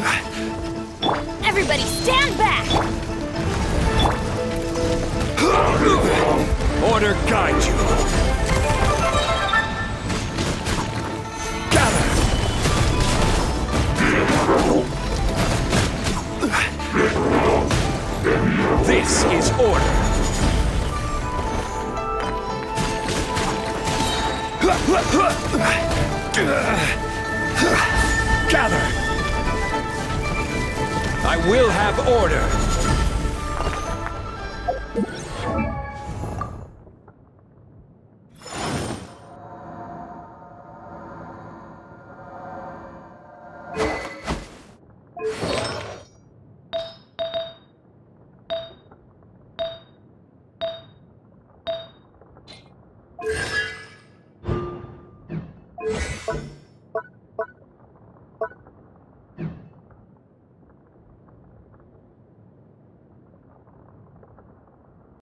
Everybody stand back! Order guide you. Gather. This is order. Gather. I will have order.